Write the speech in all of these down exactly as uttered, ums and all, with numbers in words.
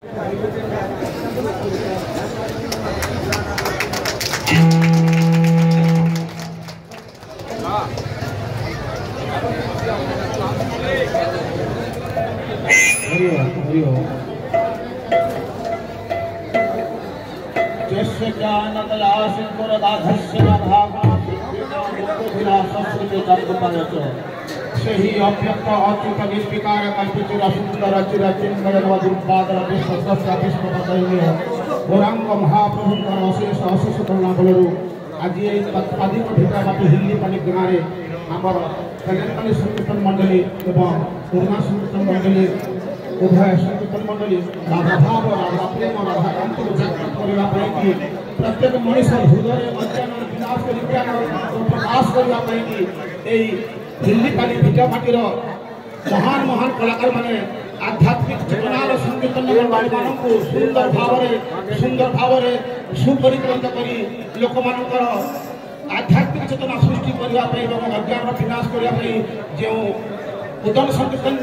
सही अव्यक्त अच्युत निर्विकार कल्पित सुंदर चिरचिन्मय दुर्पादर विश्वस्य विश्वपदैन्य गौरांग महाप्रभुंकर अशेष अशेष करुणा बलरू आज ये आदिम भिटाबाटी हिल्लीपाली गाँव में आमर कल्याणकाली संकीर्तन मंडली एवं पुराना संकीर्तन मंडली उभय संकीर्तन मंडली राधा भाव राधा प्रेम राधा कांति जागृत करने प्रत्येक मनीष हृदय अज्ञान विनाश विज्ञान प्रकाश करने हिल्लीपाली भिटाबाटीर महान महान कलाकार माने आध्यात्मिक चेतनार संकीर्तन मंडली को सुंदर भाव सुंदर भाव सुपरिकृत कर लोक मानकर आध्यात्मिक चेतना सृष्टि करने अज्ञान विनाश करने जो उदन संकीर्तन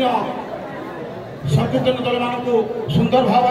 संकीर्तन दल मान सुंदर भाव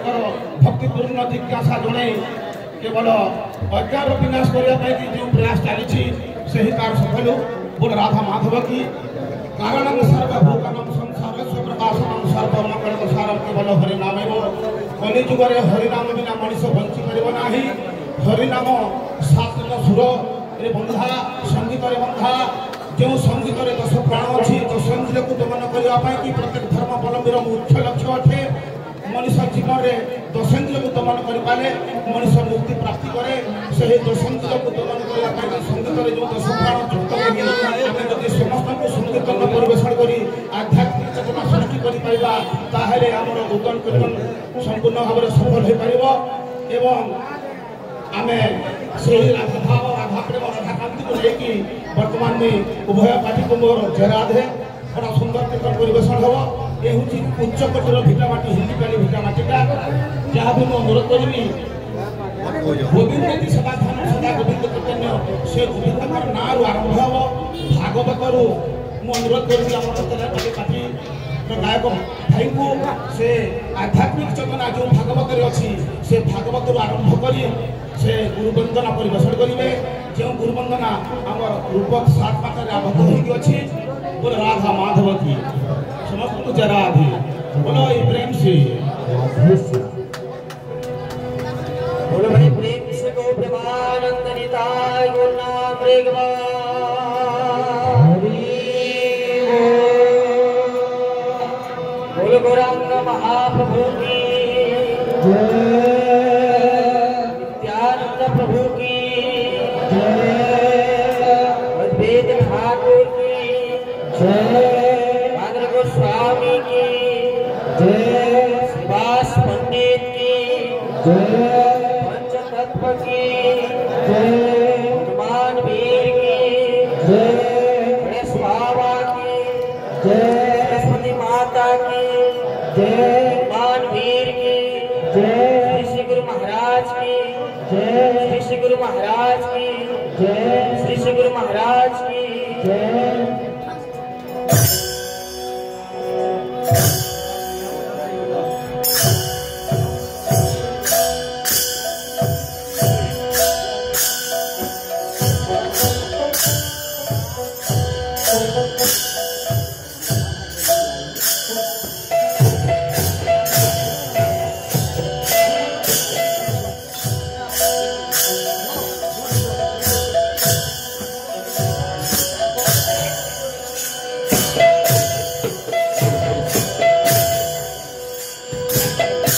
भक्तिपूर्ण जिज्ञासा जन केवल अज्ञान विनाश करने जो प्रयास चली से ही कार सफल बोल राधा माधव की कारण सर्वभूतम संसार प्रकाशनम सर्वमंगल सारम केवल हरिनाम कलि जुगर हरिनाम बिना मनीष बंची पार ना हरिनाम सात्विक सुर बंधा संगीत बंधा जो संगीत दश प्राण अच्छी तो संगीत को दमन करने कि प्रत्येक धर्मावलंबी मुख्य लक्ष्य अटे मनीष जीवन में दशेन्द्र को दमन करें मनीष मुक्ति प्राप्ति करे से दशेन्द्र को दमन करने संगीत जो दश प्राण युक्त करी समस्त को संकीर्तन परिवेशन कर आध्यात्मिक चेतना सृष्टि कर आमर उदन कीर्तन संपूर्ण भाव में सफल हो पार एवं आमे से राधा भाव राधा प्रेम राधा कांति को लेकिन वर्तमान में उभय पार्टी को मोर जयराधे बड़ा सुंदर कीर्तन परिवेशन हम ये हूँ उच्च कोटर भिटाबाटी हिल्लीपाली भिटाबाटीटा जहाँ भी मैं अनुरोध करी गोविंद की सदा धन सदा गोविंद कीर्तन से गोविंद ना आरंभ हम भागवत मुझे अनुरोध करी पार्टी गायक भाई को से आध्यात्मिक चेतना जो भागवत अच्छी से भागवत आरंभ कर से गुरुवंदना परिवेशन करेंगे जो गुरुवंदना आम रूपक सात पाखे आबद्ध होगी बोले राधा माधव की समस्त को जरा बोलो प्रेम से बोलो भाई प्रेम से गो प्रेमानंद निताय गुरु नाम रे बोलो गौरांग महाप्रभु की नित्यानंद प्रभु की अद्वैत ठाकुर की भाद्र गोस्वामी की श्रीवास पंडित की पंचतत्व की हनुमान वीर की गणेश बाबा की सरस्वती माता की हनुमान वीर की श्री श्री गुरु महाराज की श्री श्री गुरु महाराज की श्री श्री गुरु महाराज की Thank you.